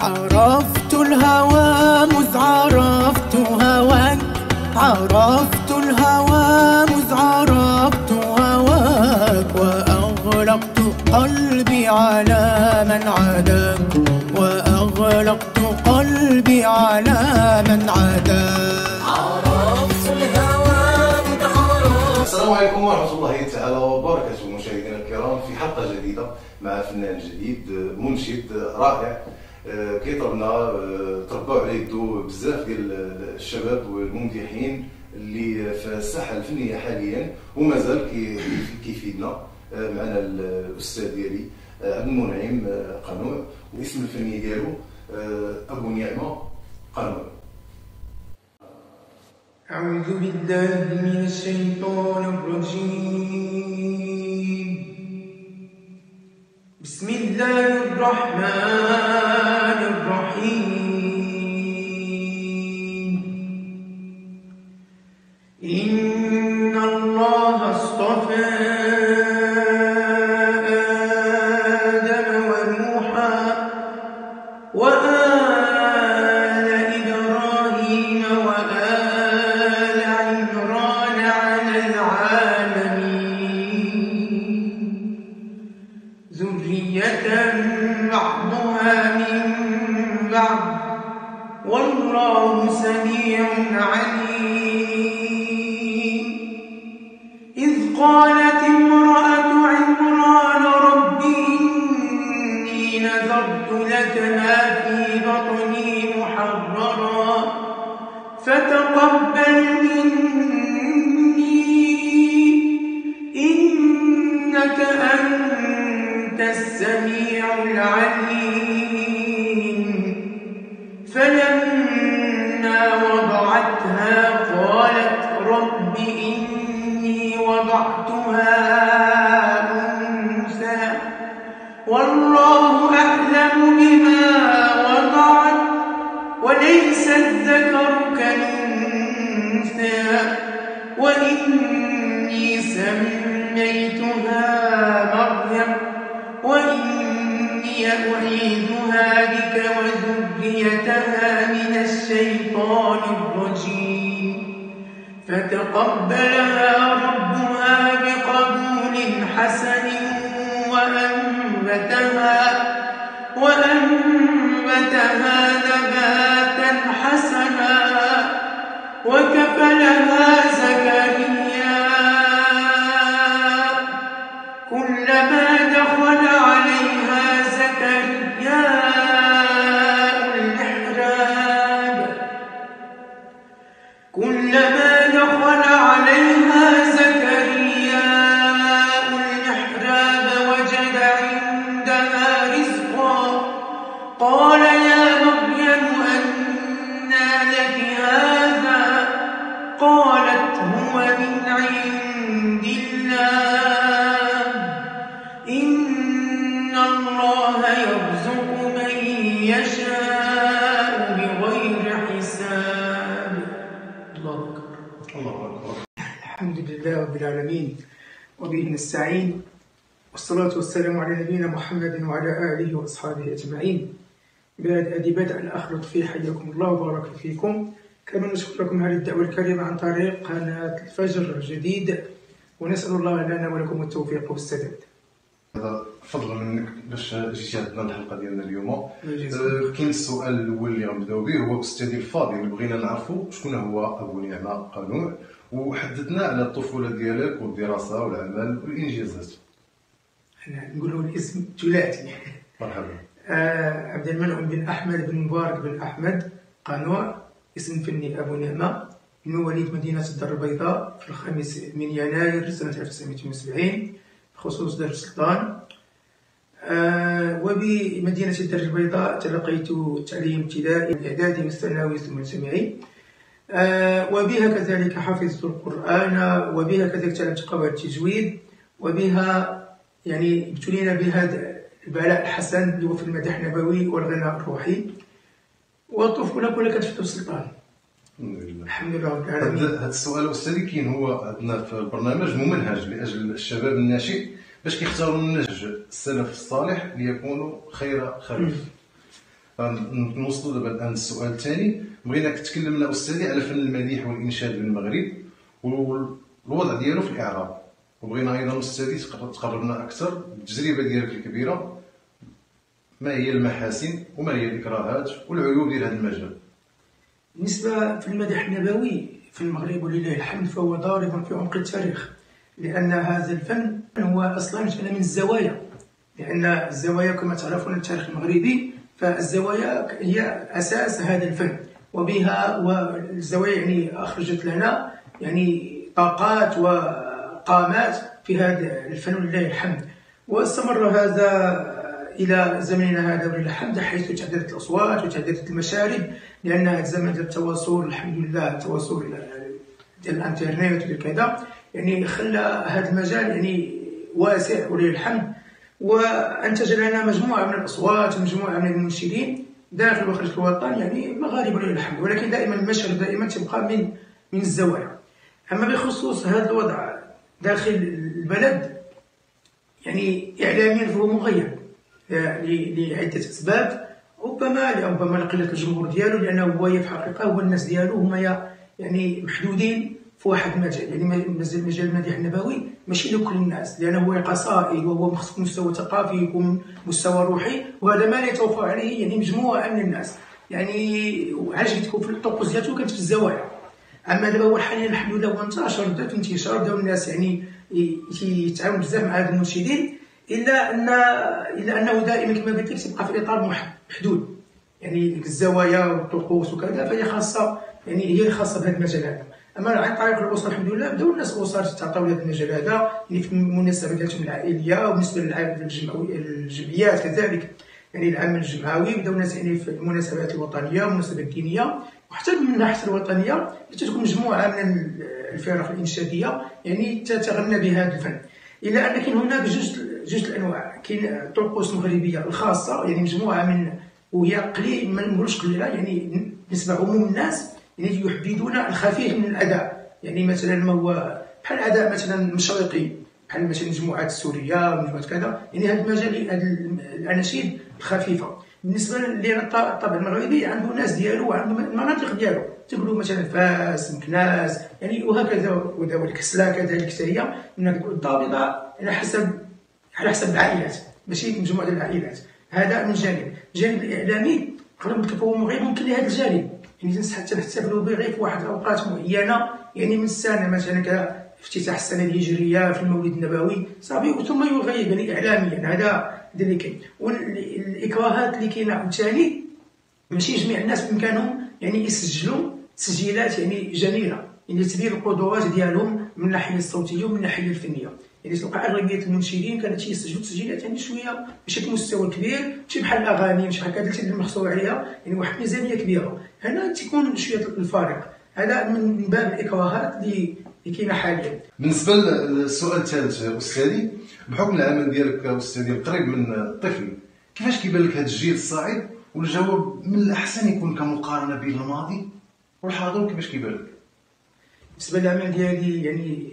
عرفت الهوى مذ عرفت هواك، عرفت الهوى مذ عرفت هواك، وأغلقت قلبي على من عاداك، وأغلقت قلبي على من عاداك. عرفت الهوى مذ عرفت. السلام عليكم ورحمة الله تعالى وبركاته مشاهدينا الكرام في حلقة جديدة مع فنان جديد منشد رائع كيطربنا تربوا عليه يدو بزاف ديال الشباب والممدحين اللي في الساحه الفنيه حاليا ومازال كيفيدنا. معنا الاستاذ ديالي عبد المنعم قانوع، والاسم الفني ديالو ابو نعمه قانوع. أعوذ بالله من الشيطان الرجيم. بسم الله الرحمن الرحيم. إن الله اصطفى آدم ونوحا وآل إبراهيم وآل عمران على العالمين ذرية بعضها من بعض والله سميع عليم. إذ قالت امرأة عمران رب إني نذرت لك ما في بطني محررا فتقبل مني إنك أنت السميع العليم. فلما وضعتها قالت رب إني وضعتها أنثى والله أعلم بما وضعت وليس الذكر كالأنثى وإني سميتها مريم وإني أعيذها بك وذريتها من الشيطان الرجيم. فتقبلها ربها بقبول حسن وأنبتها نباتا حسنا وكفلها زكريا كلما دخل عليها زكريا المحراب وجد عندها رزقا قال يا مريم أنى لك هذا قالت هو من عند الله إن الله يرزق من يشاء بغير حساب. الله أكبر. الله أكبر. الحمد لله رب العالمين وبه نستعين والصلاة والسلام على نبينا محمد وعلى آله وأصحابه أجمعين. بدء الأخ لطفي حياكم الله وبارك فيكم. كما نشكر لكم هذه الدعوة الكريمة عن طريق قناة الفجر الجديد ونسأل الله لنا ولكم التوفيق والسداد. هذا فضل منك باش جيتي عندنا الحلقه ديالنا اليوم. كاين السؤال الاول اللي غنبداو به هو استاذي الفاضل، بغينا نعرفوا شكون هو ابو نعمه قانوع وحدثنا على الطفوله ديالك والدراسه والعمل والانجازات. نقولوا الاسم ثلاثي. مرحبا. عبد المنعم بن احمد بن مبارك بن احمد قانوع، اسم فني ابو نعمه، مواليد مدينه الدار البيضاء في 5 من يناير سنه 1972 بخصوص دار السلطان. وبمدينه الدار البيضاء تلقيت التعليم الابتدائي والاعدادي والثانوي ثم الجامعي. وبها كذلك حفظت القرآن، وبها كذلك تعلمت قواعد التجويد، وبها يعني ابتلينا بهذا البلاء الحسن اللي هو في المدح النبوي والغناء الروحي. والطفولة كلها كانت في السلطان. الحمد لله رب العالمين. هذا السؤال استاذي كاين هو عندنا في البرنامج ممنهج لاجل الشباب الناشئ باش كيختاروا النهج السلف الصالح ليكونوا خير خلف. نوصلوا دابا الان للسؤال الثاني. بغيناك تكلمنا استاذي على فن المديح والانشاد بالمغرب والوضع ديالو في الاعراب، وبغينا ايضا استاذي تقربنا اكثر بالتجربه ديالك الكبيره، ما هي المحاسن وما هي الاكراهات والعيوب ديال هذا المجال. بالنسبه في المدح النبوي في المغرب ولله الحمد فهو ضارب في عمق التاريخ، لان هذا الفن هو اصلا من الزوايا، لان الزوايا كما تعرفون التاريخ المغربي فالزوايا هي اساس هذا الفن، وبها والزوايا يعني اخرجت لنا يعني طاقات وقامات في هذا الفن ولله الحمد. واستمر هذا الى زمننا هذا ولله الحمد، حيث تعددت الاصوات وتعددت المشارب، لان هذا الزمن ديال التواصل الحمد لله، التواصل ديال الانترنت وديال كذا يعني خلى هذا المجال يعني واسع ولله الحمد، وانتج لنا مجموعه من الاصوات ومجموعه من المنشدين داخل وخارج الوطن يعني مغاربه ولله الحمد، ولكن دائما المشهد دائما تبقى من الزوايا. اما بخصوص هذا الوضع داخل البلد يعني اعلاميا فهو مغيب لعده اسباب، ربما لقله الجمهور ديالو، لانه هو في الحقيقه هو الناس ديالو هما يعني محدودين في واحد المجال، يعني مجال المديح النبوي ماشي لكل الناس، لانه هو قصائد وهو مستوى ثقافي ومستوى روحي، وهذا ما لا يتوفر عليه يعني مجموعه من الناس. يعني علاش قلت لكم في الطقوس ديالته كانت في الزوايا. اما دابا هو حاليا الحمد لله هو انتشر، بدا في انتشار، بداو الناس يعني يتعاونوا بزاف مع هاد المنشدين، الا انه دائما كما قلت لك تبقى في اطار محدود، يعني الزوايا والطقوس وكذا فهي خاصه، يعني هي الخاصه بهذا المجال هذا. اما عن طريق الاسر الحمد لله بداو الناس الاسر تعطيو لهذا المجال هذا، يعني في المناسبات ديالهم العائليه، وبالنسبه للجمعيات كذلك، يعني العمل الجمعوي بداو الناس يعني في المناسبات الوطنيه والمناسبات الدينيه، وحتى من الناحيه الوطنيه تكون مجموعه من الفرق الانشاديه يعني تتغنى بهذا الفن. الا ان كاين هناك جوج الانواع، كاين الطقوس المغربيه الخاصه يعني مجموعه من، وهي قليل ما نقولوش قليله، يعني بالنسبه عموم الناس يعني يحبذون الخفيف من الاداء، يعني مثلا ما هو بحال الاداء مثلا مشرقي، بحال مثلا المجموعات السوريه ومجموعات كذا، يعني هذا المجال هذه الاناشيد الخفيفه. بالنسبه للطابع المغربي عنده ناس ديالو وعنده المناطق ديالو، تقولوا مثلا فاس، مكناس، يعني وهكذا، والكسلا كذلك حتى هي ضابطه على حسب العائلات، ماشي مجموعه ديال العائلات. هذا من جانب. الجانب الاعلامي قلت لك هو مغيب ممكن لهذا الجانب، يعني حتى نحتفلوا به غير في واحد الاوقات معينه، يعني من السنه مثلا كافتتاح السنه الهجريه في المولد النبوي صافي، ثم يغيب يعني اعلاميا. هذا اللي كاين. والاكراهات اللي كاينه عاوتاني ماشي جميع الناس بامكانهم يعني يسجلوا تسجيلات يعني جميله، يعني تبين القدرات ديالهم من الناحيه الصوتيه ومن الناحيه الفنيه. يعني تلقى اغلبيه المنشدين كانت يسجلوا تسجيلات يعني شويه ماشي بمستوى كبير، ماشي بحال الاغاني، ماشي بحال كذا اللي محصور عليها يعني واحد الميزانيه كبيره. هنا تيكون شويه الفارق. هذا من باب الاكراهات اللي كاينه حاليا. بالنسبه للسؤال الثالث استاذي، بحكم العمل ديالك استاذي القريب من الطفل، كيفاش كيبان لك هذا الجيل الصاعد؟ والجواب من الاحسن يكون كمقارنه بين الماضي والحاضر، كيفاش كيبان لك؟ بالنسبه للعمل ديالي يعني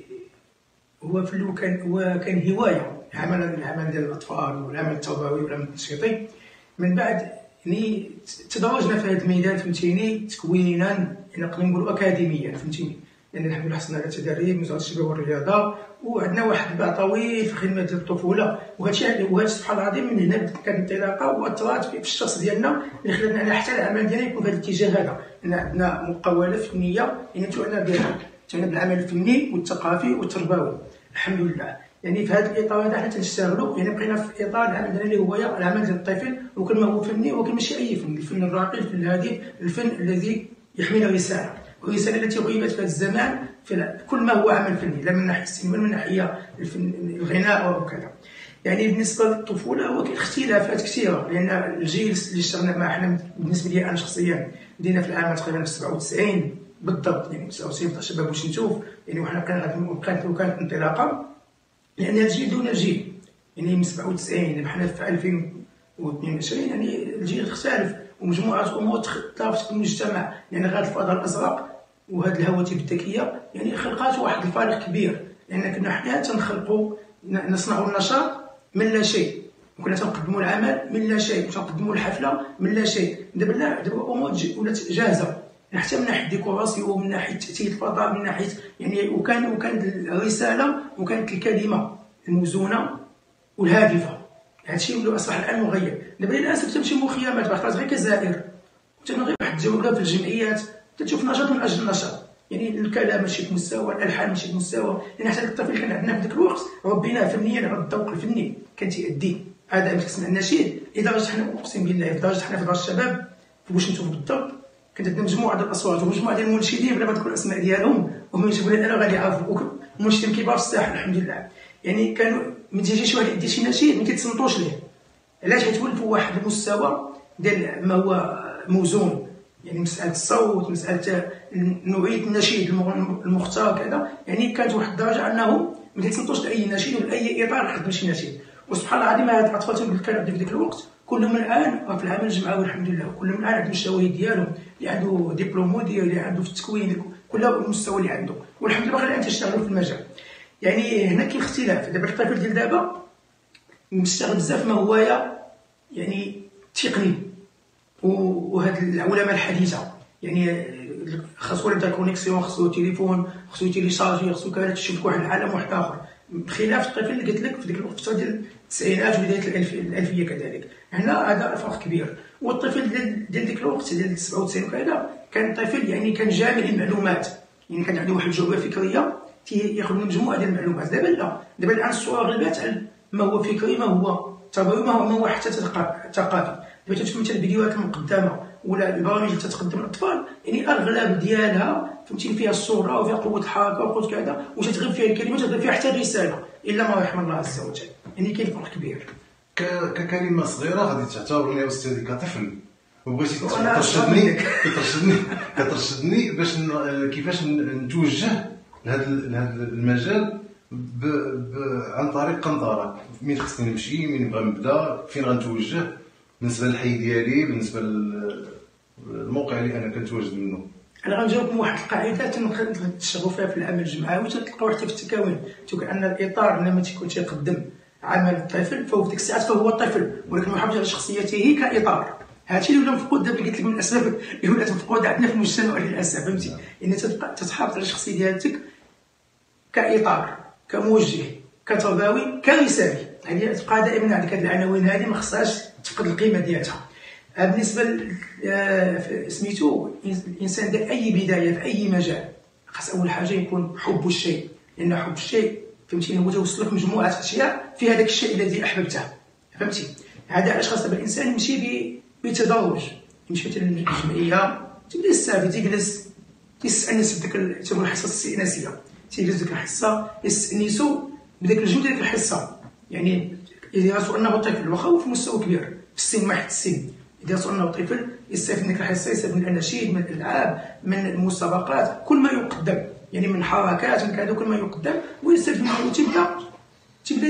هو في الاول كان هوايه، العمل ديال الاطفال والعمل التربوي والعمل التنشيطي. من بعد يعني تدرجنا في هذا الميدان فهمتيني تكوينا، يعني نقدر نقولوا اكاديميا فهمتيني، لان الحمد لله حصلنا على تدريب وزاره الشباب والرياضه، وعندنا واحد الباع طويل في خدمه الطفوله. وهذا الشيء سبحان الله العظيم من هنا كانت الانطلاقه واثرت في الشخص ديالنا، اللي خلاتنا حتى العمل ديالنا يكون في هذا الاتجاه هذا، لان عندنا مقاوله فنيه يعني تعنى بالعمل الفني والثقافي والتربوي الحمد لله. يعني في هذا الاطار هذا حنا تنشتغلوا، يعني بقينا في اطار العمل ديالنا اللي هو العمل ديال الطفل، وكل ما هو فني وكل ماشي اي فن، الفن الراقي، الفن الهادف، الفن الذي يحمل رساله، والرساله التي غيبت في هذا الزمان في كل ما هو عمل فني، لا من ناحيه السينما ولا من ناحيه الغناء او كذا. يعني بالنسبه للطفوله هو كاين اختلافات كثيره، لان الجيل اللي اشتغلنا معه حنا بالنسبه لي انا شخصيا بدينا في العام تقريبا 97 بالضبط، يعني 97 تاع شباب وشنتوف، يعني وحنا كانت انطلاقه، لان الجيل دون الجيل، يعني من 97 حنا في 2022 يعني الجيل اختلف، ومجموعه امور تلافت في المجتمع، يعني هذا الفضاء الازرق وهذه الهواتف الذكيه يعني خلقات واحد الفارق كبير، لان كنا حنا تنخلقوا نصنعوا النشاط من لا شيء، وكنا تنقدموا العمل من لا شيء وتنقدموا الحفله من لا شيء. دابا لا، دابا الامور ولات جاهزه، حتى من ناحيه الديكوراسيون، من ناحيه تاثير الفضاء، من ناحيه يعني وكانت الرساله وكانت الكلمه الموزونه والهادفه. هادشي ولا اصبح الان مغير. دابا للاسف تمشي مخيمات باخرى غير كزائر، تنغير واحد الجوله في الجمعيات تشوف نشاط من اجل النشاط، يعني الكلام ماشي بمستوى، الالحان ماشي بمستوى، لان حتى الطفل كان عندنا في ذاك الوقت ربيناه فنيا على الذوق الفني، كان تيأدي هذا ملي تسمع النشيد لدرجه حنا اقسم بالله لدرجه حنا في دار الشباب في بوشنتو بالضبط كانت عندنا مجموعه ديال الاصوات ومجموعه ديال المنشدين بلا ما نذكر الاسماء ديالهم، وهم يجيبوا لنا غادي يعرفوا منشدين كبار في الساحه الحمد لله. يعني كانوا من تيجي شي واحد يدير شي نشيد ما كيتصنتوش ليه، علاش؟ حيت ولفوا واحد المستوى ديال ما هو موزون، يعني مساله الصوت، مساله نوعيه النشيد المختار كذا، يعني كانت واحد الدرجه انهم ما كيتصنتوش لاي نشيد ولا اي اطار يخدم شي نشيد. وسبحان الله العظيم هاد الاطفال اللي كانوا في ذاك الوقت كلهم الان في العمل الجمعوي الحمد لله، كلهم الان عندهم الشواهد ديالهم، اللي عنده دبلوم ديالو، اللي عنده في التكوين، كل المستوى اللي عنده، والحمد لله باقي الان تيشتغلوا في المجال. يعني هنا كاين اختلاف. دابا الطفل ديال دابا مشتغل بزاف ما هوايه يعني تقني، وهاد العولمه الحديثه يعني خاصو يبدا كونيكسيون، خاصو تليفون، خاصو يتيليشارجي، خاصو كذا تشوف واحد العالم واحد اخر، بخلاف الطفل اللي قلت لك في ديك الفتره ديال التسعينات وبدايه الالفيه كذلك. هنا هذا فرق كبير. والطفل ديال ديك الوقت ديال 97 وكذا كان طفل يعني كان جامع المعلومات، يعني كان عنده واحد الجوبه فكريه ياخذ من مجموعه ديال المعلومات. دابا لا، دابا الان الصوره غلبات على ما هو فكري، ما هو تربوي، ما هو حتى ثقافي. دابا تشوف مثلا الفيديوهات المقدمه ولا البرامج اللي تتقدم للاطفال، يعني اغلب ديالها فهمتيني فيها الصوره وفيها قوه الحركه وقوه كذا، وتتغيب فيها الكلمات وتتغيب فيها حتى الرساله، الا ما رحم الله عز وجل. يعني كاين فرق كبير. ككلمه صغيره غادي تعتبرني استاذي كطفل وبغيتي كترشدني باش كيفاش نتوجه لهذا المجال عن طريق قنطره، مين خصني نمشي، مين نبغى نبدا، فين غنتوجه بالنسبه للحي ديالي، بالنسبه للموقع اللي انا كنتواجد منه. انا غنجاوبكم واحد القاعده تنشتغلوا فيها في العمل الجمعوي وتلقاو حتى في التكوين، تقول ان الاطار لما تيكون تيقدم عمل الطفل فهو في ديك الساعات فهو طفل، ولكن محافظ على شخصيته كاطار. هادشي اللي ولا مفقود دابا، قلت لك من الاسباب اللي ولات مفقوده عندنا في المجتمع للاسف، فهمتي؟ ان تتحافظ على الشخصيه ديالتك كاطار، كموجه، كتربوي، كرسالي، يعني تبقى دائما عندك هذه العناوين هذه ما خصهاش تفقد القيمه ديالها. بالنسبه سميتو الانسان ديال اي بدايه في اي مجال خاص اول حاجه يكون حب الشيء، لان حب الشيء فهمتيني هو توصلك مجموعه اشياء في هذاك الشيء الذي احببته، فهمتي؟ هذا علاش خاص الانسان يمشي بتدرج، يمشي مثلا للجمعيه تبدا يستافد، يجلس يستانس بديك تسمى الحصه الاستئناسيه، تيجلس ديك الحصه يستانسوا بداك الجو ديال الحصه. يعني اذا راسو انه طفل واخا هو في مستوى كبير في السن، واحد السن، اذا راسو انه طفل يستافد من ديك الحصه، يستافد من الاناشيد، من الالعاب، من المسابقات، كل ما يقدم يعني من حركات من كذا، كل ما يقدم ويستافد منه، تبدا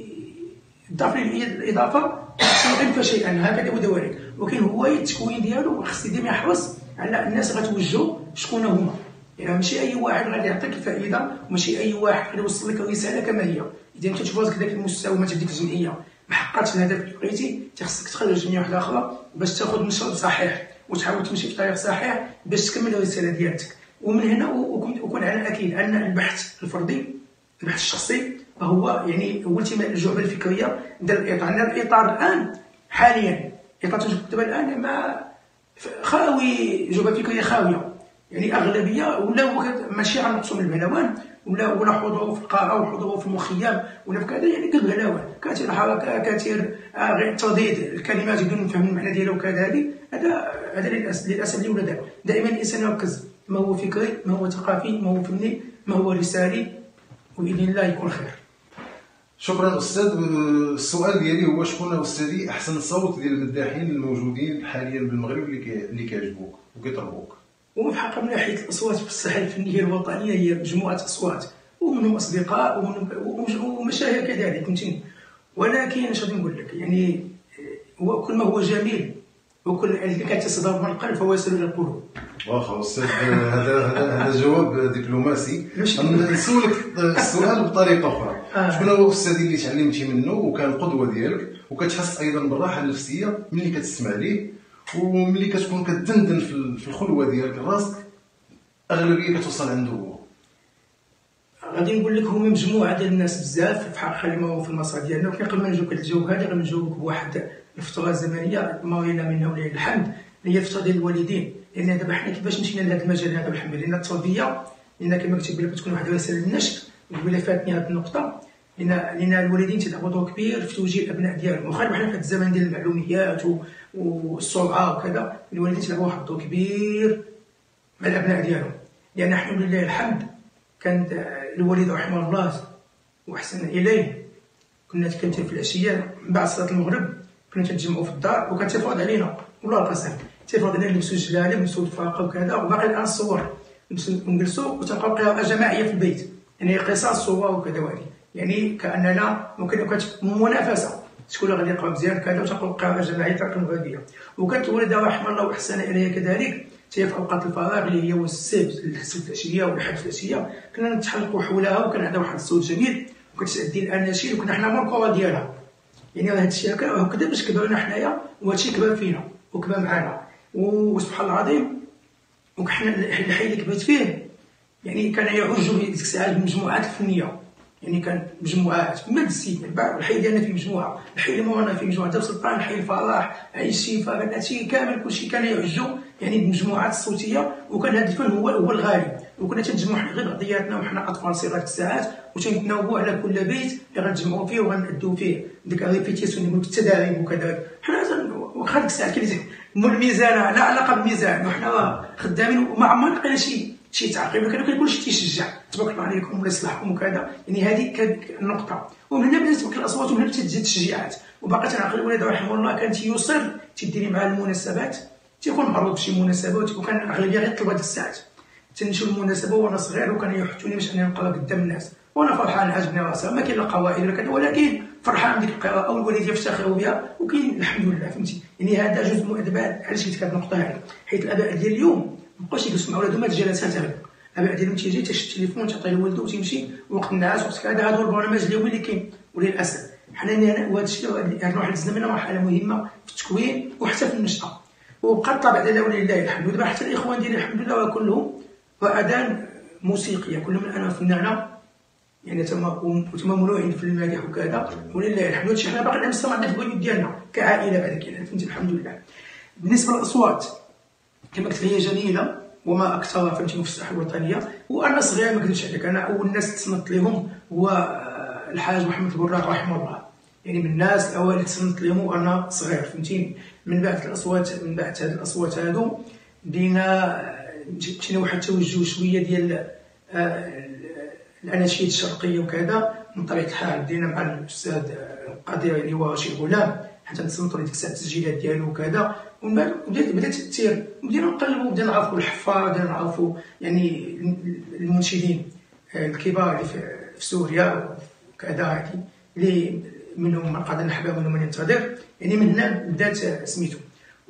يضاف ليه الاضافه شيئا فشيئا، هكذا ودوالك. ولكن هو التكوين ديالو خص ديما يحرص على الناس غتوجهوا شكون هما، يعني ماشي اي واحد غادي يعطيك الفائده، وماشي اي واحد غادي يوصل لك الرساله كما هي. اذا انت تشوف راسك داك المستوى ما تديك الجمعيه ما حققتش الهدف اللي بغيتي، خصك تخرج جمعيه واحده اخرى باش تاخذ مشروع صحيح وتحاول تمشي في طريق صحيح باش تكمل الرساله ديالتك. ومن هنا وكون على الاكيد ان البحث الفردي، البحث الشخصي هو يعني هو التماس الجعبه الفكريه ديال الاطار. لان الاطار الان حاليا اطار دابا الان ما خاوي، جعبه فكريه خاويه، يعني اغلبيه ولا ماشي على مقسوم البهلوان ولا حضوره في القاعه وحضوره في المخيم ولا في كذا، يعني قلب بهلوان كثير حركه، كثير غير ترديد الكلمات بدون نفهم المعنى ديالها وكذا. هذا للاسف اللي ولا دائما الانسان يركز ما هو فكري، ما هو ثقافي، ما هو فني، ما هو رسالي، وباذن الله يكون خير. شكرا استاذ. السؤال ديالي هو شكون استاذي احسن صوت ديال المداحين الموجودين حاليا بالمغرب اللي كيعجبوك وكيطربوك؟ وفي الحقيقه من ناحيه الاصوات في الساحه الفنيه الوطنيه هي مجموعه اصوات، ومنهم اصدقاء ومشاهير كذلك، فهمتيني. ولكن اش غادي نقول لك، يعني هو كل ما هو جميل وكل اللي كتصدر من القلب فهو يصل الى القلوب. واخا استاذ، هذا جواب دبلوماسي. نسولك السؤال بطريقه اخرى. شكون هو الاستاذ اللي تعلمتي منه وكان القدوه ديالك وكتحس ايضا بالراحه النفسيه ملي كتسمع ليه وملي كتكون كتدندن في الخلوه ديالك راسك اغلبيه كتوصل عنده هو؟ غادي نقول لك هما مجموعه ديال الناس بزاف في حق خلينا في المسار ديالنا. ولكن قبل ما نجاوبك هذا الجواب هذا غنجاوبك بواحد الفتره زمنيه ما ولينا منها ولله الحمد، هي الفتره ديال الوالدين. لان دابا حنا كيفاش مشينا لهذا المجال هذا بالحمد لله التربيه، لان كما كتب لك تكون واحد الرساله للنشء. وقبيله فاتني هذه النقطه، لان الوالدين تيلعبوا دور كبير في توجيه الابناء ديالهم. واخا حنا في هذا الزمن ديال المعلوميات والسرعه وكذا، الوالدين تيلعبوا واحد الدور كبير مع الابناء ديالهم. لان حنا لله الحمد كانت الوالد رحمه الله واحسن اليه كنا كنت في العشيه من بعد صلاه المغرب كنا تنتجمعوا في الدار، وكان تيفرض علينا والله القسم تيفرض علينا نلبسوا الجلاله نلبسوا الفاقه وكذا. وباقي الان الصور نجلسوا وتنبقاو قراءه جماعيه في البيت، يعني قصص صور وكذا وهذه، يعني كاننا ممكن كانت منافسه شكون غادي يقرا مزيان كذا وتنقرا قراءه جماعيه تاع غاديه. وكانت الوالده رحمه الله واحسن اليها كذلك في اوقات الفراغ اللي هي السبت الحصه العشيه والحد في العشيه كنا نتحلقوا حولها، وكان عندها واحد الصوت جميل وكتأدي الاناشيد وكنا حنا مركوره ديالها. يعني هذا الشيء هكذا باش كبرنا حنايا، وهذا الشيء كبر فينا وكبر معنا. وسبحان الله العظيم وحنا الحي اللي كبرت فيه يعني كان يعج ديك الساعات بالمجموعات الفنيه، يعني كان مجموعات في مدرسي الحي ديالنا فيه مجموعه، الحي اللي مورانا فيه مجموعه، دار سلطان، حي الفلاح، عين الشفا، هادشي كامل كلشي كان يعج يعني بالمجموعات الصوتيه. وكان هذا الفن هو الغالب، وكنا تنجمعوا حنا غير بعضياتنا وحنا اطفال صغار الساعات وتنتناوبوا على كل بيت اللي غنتجمعوا فيه وغنأدوا فيه ديك ريبيتيسيون اللي التداريب وكذا. حنا واخا ديك الساعه كاين الميزان لا علاقه بالميزان، وحنا خدامين وما عمرنا لقينا شي تعقيب، كان كل شيء تيشجع تبارك الله عليكم الله يصلحكم وكذا. يعني هذه كانت النقطه، ومن هنا بدات تبكي الاصوات ومن هنا تزيد التشجيعات. وباقي تنعقل الوالد رحمه الله كان تيصر تيديني مع المناسبات، تيكون معروض بشي مناسبات وكان اغلبيه غير طلبه الساعات تنمشيو المناسبه وانا صغير، وكانوا يحثوني باش انني نقرا قدام الناس وانا فرحان عجبني راسها. ما كاين لا قوائل ولا كذا، ولكن فرحان بديك القراءه والوالدين يفتخروا بها وكاين الحمد لله فهمتي. يعني هذا جزء من الادباء. علاش قلت هذه النقطه هذه؟ حيت الاباء ديال اليوم مابقاوش يجلسوا مع ولادهم هاد الجلسات هذو. الاباء ديالهم تيجي تشد التليفون تعطيه لولده وتيمشي وقت النعاس وقت كذا. هذا هو البرنامج اليومي اللي كاين. وللاسف حنا وهذا الشيء هذا الواحد الزمن مرحله مهمه في التكوين وحتى في النشأه، وبقى الطابع ديالها ولله الحمد. ودابا حتى الاخوان ديالي الحمد لله كلهم وأذان موسيقيه، كلهم الان فنانه يعني تما ممنوعين في المدح وكذا ولله الحمد. هادشي حنا باقي مستمرين في البيوت ديالنا كعائله بعد كده فهمتي الحمد لله. بالنسبه للاصوات كما قلت هي جميله وما اكثرها فهمتي في الساحه الوطنيه. وانا صغير ما نكذبش عليك، انا اول ناس تصنت لهم هو الحاج محمد البراق رحمه الله، يعني من الناس الاوائل اللي تصنت لهم وانا صغير فهمتيني. من بعد هاد الاصوات هادو بدينا مشينا واحد التوجه شويه ديال الاناشيد الشرقيه وكذا. من طبيعه الحال بدينا مع الاستاذ القدير اللي هو رشيد غلام حتى نصنتوا ديك الساعه التسجيلات ديالو وكذا. ومن بعد بدات تسير بدينا نقلبوا بدينا نعرفوا الحفاظ، بدينا نعرفوا يعني المنشدين الكبار اللي في سوريا وكذا هادي اللي منهم من قادر نحبه ومنهم من ينتظر. يعني من هنا بدات سميتو.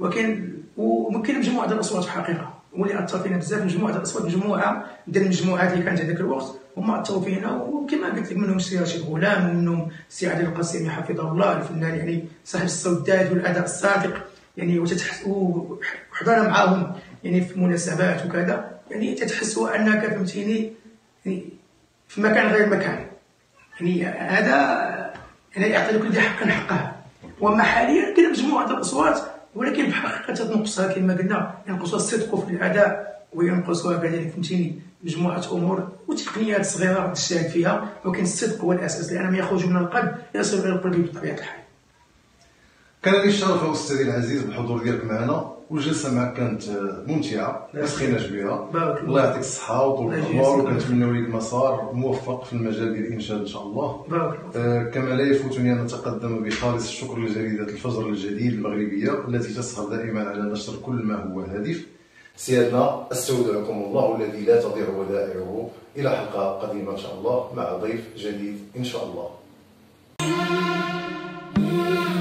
وممكن مجموعه ديال الاصوات في الحقيقه واللي اثر فينا بزاف. مجموعه ديال الاصوات مجموعه ديال المجموعات اللي كانت هذاك الوقت هما اثروا فينا. وكما قلت لك منهم السي رشيد غلام ومنهم السي علي القاسمي حفظه الله الفنان يعني صاحب الصوت الداد والاداء الصادق يعني. وحضرنا معاهم يعني في مناسبات وكذا، يعني تتحسوا انك فهمتيني يعني في مكان غير مكان. يعني هذا يعني يعطي لكل ذي حق حقه. وما حاليا كاين مجموعه ديال الاصوات ولكن في الحقيقه تنقصها كما قلنا، ينقصها الصدق في الاداء وينقصها كذلك فهمتيني مجموعه امور وتقنيات صغيره تشتغل فيها، ولكن الصدق هو الاساس لان ما يخرج من القلب يصل الى القلب بطبيعه الحال. كان لي الشرف استاذي العزيز بالحضور ديالك معنا، والجلسه معك كانت ممتعه ما سخيناش بها. الله يعطيك الصحه وطول العمر، وكنتمنوا لك مسار موفق في المجال ديال الانشاد ان شاء الله. كما لا يفوتني ان اتقدم بخالص الشكر لجريده الفجر الجديد المغربيه التي تسهر دائما على نشر كل ما هو هادف. سيادنا استودعكم الله الذي لا تضيع ودائعه، الى حلقه قادمه ان شاء الله مع ضيف جديد ان شاء الله.